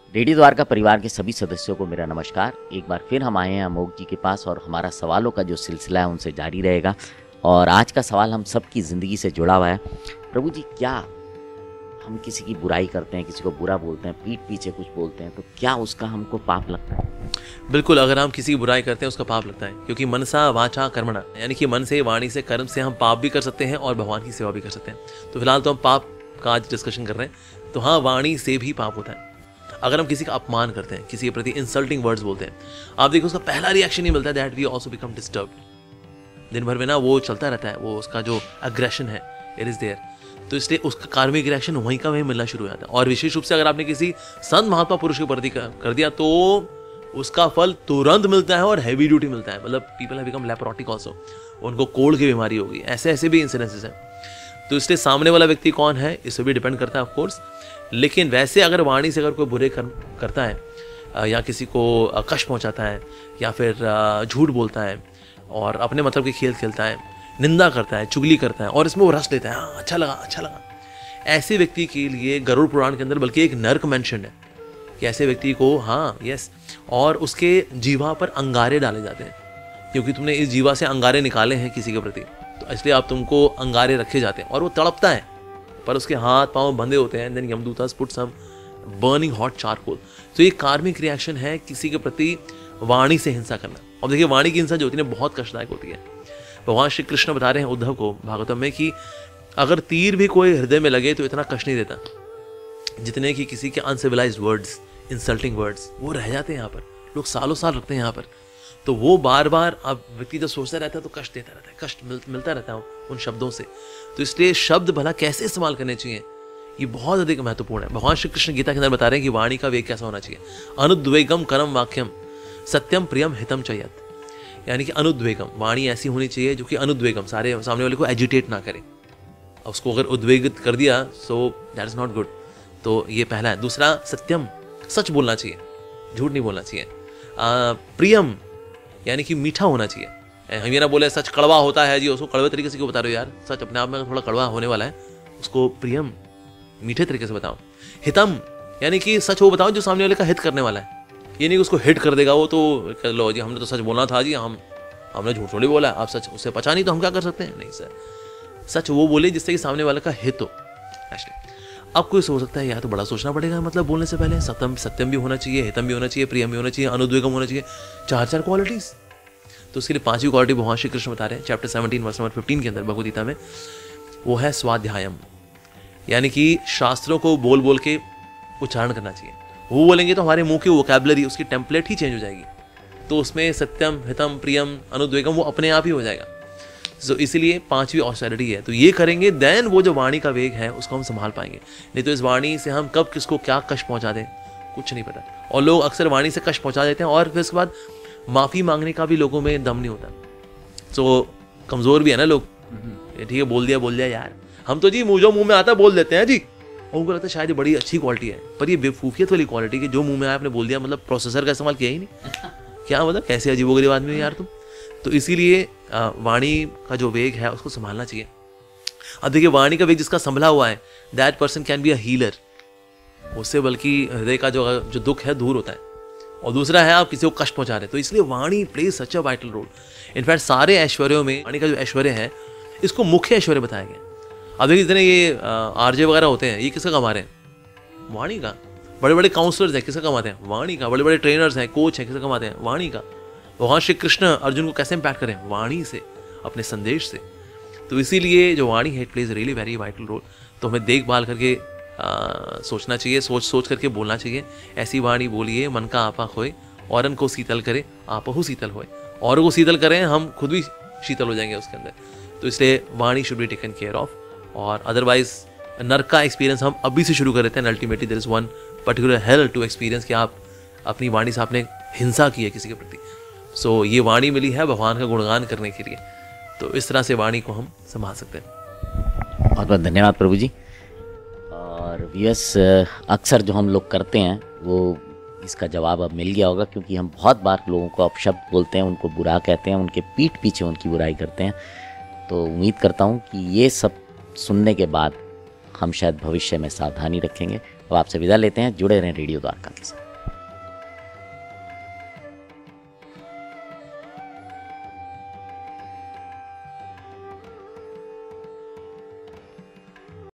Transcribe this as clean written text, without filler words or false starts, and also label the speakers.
Speaker 1: Radio Dwarka परिवार के सभी सदस्यों को मेरा नमस्कार। एक बार फिर हम आए हैं अमोघ जी के पास और हमारा सवालों का जो सिलसिला है उनसे जारी रहेगा। और आज का सवाल हम सबकी ज़िंदगी से जुड़ा हुआ है। प्रभु जी, क्या हम किसी की बुराई करते हैं, किसी को बुरा बोलते हैं, पीठ पीछे कुछ बोलते हैं, तो क्या उसका हमको पाप लगता है?
Speaker 2: बिल्कुल, अगर हम किसी की बुराई करते हैं उसका पाप लगता है, क्योंकि मनसा वाचा कर्मणा, यानी कि मन से, वाणी से, कर्म से हम पाप भी कर सकते हैं और भगवान की सेवा भी कर सकते हैं। तो फिलहाल तो हम पाप का आज डिस्कशन कर रहे हैं। तो हाँ, वाणी से भी पाप होता है। अगर हम किसी का अपमान करते हैं, किसी के प्रति इंसल्टिंग वर्ड्स बोलते हैं, आप देखो उसका पहला रिएक्शन ही मिलता है that we also become disturbed. दिन भर में ना वो चलता रहता है, वो उसका जो अग्रेशन है इट इज देयर। तो इसलिए उसका कार्मिक रिएक्शन वहीं का वहीं मिलना शुरू हो जाता है। और विशेष रूप से अगर आपने किसी संत महात्मा पुरुष के प्रति कर दिया तो उसका फल तुरंत मिलता है और हैवी ड्यूटी मिलता है। मतलब people have become leprotic also, उनको कोल्ड की बीमारी होगी। ऐसे ऐसे भी इंसिडेंसेस हैं। तो इसलिए सामने वाला व्यक्ति कौन है इस पर भी डिपेंड करता है ऑफ कोर्स। लेकिन वैसे अगर वाणी से अगर कोई बुरे कर्म करता है या किसी को कष्ट पहुंचाता है या फिर झूठ बोलता है और अपने मतलब के खेल खेलता है, निंदा करता है, चुगली करता है और इसमें वो रस लेता है, हाँ अच्छा लगा अच्छा लगा, ऐसे व्यक्ति के लिए गरुड़ पुराण के अंदर बल्कि एक नर्क मेंशन है कि ऐसे व्यक्ति को हाँ यस और उसके जीवा पर अंगारे डाले जाते हैं, क्योंकि तुमने इस जीवा से अंगारे निकाले हैं किसी के प्रति, तो इसलिए आप तुमको अंगारे रखे जाते हैं। और वो तड़पता है पर उसके हाथ पांव बंधे होते हैं। देन यमदूतास put some burning hot charcoal. तो ये कार्मिक रिएक्शन है किसी के प्रति वाणी से हिंसा करना। अब देखिए, वाणी की हिंसा जो होती है बहुत कष्टदायक होती है। भगवान श्री कृष्ण बता रहे हैं उद्धव को भागवतम में कि अगर तीर भी कोई हृदय में लगे तो इतना कष्ट नहीं देता जितने कि किसी के अनसिविलाइज्ड वर्ड्स, इंसल्टिंग वर्ड्स वो रह जाते हैं यहाँ पर। लोग सालों साल रखते हैं यहाँ पर। तो वो बार बार अब व्यक्ति जब सोचता रहता है तो कष्ट देता रहता है, कष्ट मिलता रहता है उन शब्दों से। तो इसलिए शब्द भला कैसे इस्तेमाल करने चाहिए ये बहुत अधिक महत्वपूर्ण है। भगवान श्री कृष्ण गीता के अंदर बता रहे हैं कि वाणी का वेग कैसा होना चाहिए। अनुद्वेगम करम वाक्यम सत्यम प्रियम हितम चयत, यानी कि अनुद्वेगम वाणी ऐसी होनी चाहिए जो कि अनुद्वेगम सारे सामने वाले को एजिटेट ना करे। उसको अगर उद्वेगित कर दिया so that is not good. तो ये पहला है। दूसरा, सत्यम, सच बोलना चाहिए, झूठ नहीं बोलना चाहिए। प्रियम यानी कि मीठा होना चाहिए। हम ये ना बोले सच कड़वा होता है जी, उसको कड़वे तरीके से क्यों बता रहे हो यार, सच अपने आप में थोड़ा कड़वा होने वाला है, उसको प्रियम मीठे तरीके से बताओ। हितम यानी कि सच वो बताओ जो सामने वाले का हित करने वाला है। ये नहीं कि उसको हिट कर देगा वो, तो लो जी हमने तो सच बोलना था जी, हमने झूठ थोड़ी बोला, आप सच उससे पचा नहीं तो हम क्या कर सकते हैं। नहीं सर, सच वो बोले जिससे कि सामने वाले का हित हो। अब कोई सोच सकता है यार तो बड़ा सोचना पड़ेगा, मतलब बोलने से पहले सत्यम भी होना चाहिए, हितम भी होना चाहिए, प्रियम भी होना चाहिए, अनुद्वेगम होना चाहिए, चार क्वालिटीज। तो उसके लिए पांचवी क्वालिटी भगवान श्री कृष्ण बता रहे हैं चैप्टर 17 वर्स नंबर 15 के अंदर भगवद गीता में। वो है स्वाध्यायम, यानी कि शास्त्रों को बोल बोल के उच्चारण करना चाहिए। वो बोलेंगे तो हमारे मुंह की वोकैबुलरी, उसकी टेम्पलेट ही चेंज हो जाएगी। तो उसमें सत्यम, हितम, प्रियम, अनुद्वेगम वो अपने आप ही हो जाएगा। तो इसीलिए पांचवी ऑस्टेरिटी है। तो ये करेंगे देन वो जो वाणी का वेग है उसको हम संभाल पाएंगे। नहीं तो इस वाणी से हम कब किसको क्या कष्ट पहुंचा दें कुछ नहीं पता। और लोग अक्सर वाणी से कष्ट पहुंचा देते हैं और फिर उसके बाद माफी मांगने का भी लोगों में दम नहीं होता। तो कमजोर भी है ना लोग, ठीक है बोल दिया यार, हम तो जी जो मुंह में आता है बोल देते हैं जी। और उनको लगता है शायद ये बड़ी अच्छी क्वालिटी है, पर ये बेवकूफियत वाली क्वालिटी की जो मुंह में आया आपने बोल दिया, मतलब प्रोसेसर का इस्तेमाल किया ही नहीं। क्या मतलब कैसे अजीबोगरीब आदमी है यार तुम। तो इसीलिए वाणी का जो वेग है उसको संभालना चाहिए। अब देखिए, वाणी का वेग जिसका संभला हुआ है that person can be a healer. उससे बल्कि हृदय का जो दुख है दूर होता है। और दूसरा है आप किसी को कष्ट पहुंचा रहे, तो इसलिए वाणी play such a vital role. In fact सारे ऐश्वर्यों में वाणी का जो ऐश्वर्य है इसको मुख्य ऐश्वर्य बताया गया। अब देखिए जितने ये आरजे वगैरह होते हैं ये किसका कमा रहे हैं, वाणी का। बड़े बड़े काउंसलर्स हैं किसका कमाते हैं, वाणी का। बड़े बड़े ट्रेनर्स हैं, कोच हैं, किसका कमाते हैं, वाणी का। भगवान श्री कृष्ण अर्जुन को कैसे इम्पैक्ट करें, वाणी से, अपने संदेश से। तो इसीलिए जो वाणी है it plays really very vital role. तो हमें देखभाल करके सोचना चाहिए, सोच करके बोलना चाहिए। ऐसी वाणी बोलिए मन का आपा खोए, औरन को शीतल करे आपहु शीतल होए। और को शीतल करें हम खुद भी शीतल हो जाएंगे उसके अंदर। तो इसलिए वाणी should be taken care of. और अदरवाइज नर्क का एक्सपीरियंस हम अभी से शुरू कर देते हैं। Ultimately there is one particular hell to experience कि आप अपनी वाणी से आपने हिंसा की है किसी के प्रति। सो ये वाणी मिली है भगवान का गुणगान करने के लिए। तो इस तरह से वाणी को हम संभाल सकते हैं।
Speaker 1: बहुत बहुत धन्यवाद प्रभु जी। और व्यूअर्स, अक्सर जो हम लोग करते हैं वो इसका जवाब अब मिल गया होगा, क्योंकि हम बहुत बार लोगों को अपशब्द बोलते हैं, उनको बुरा कहते हैं, उनके पीठ पीछे उनकी बुराई करते हैं। तो उम्मीद करता हूँ कि ये सब सुनने के बाद हम शायद भविष्य में सावधानी रखेंगे। अब आपसे विदा लेते हैं, जुड़े रहें रेडियो द्वारका के साथ।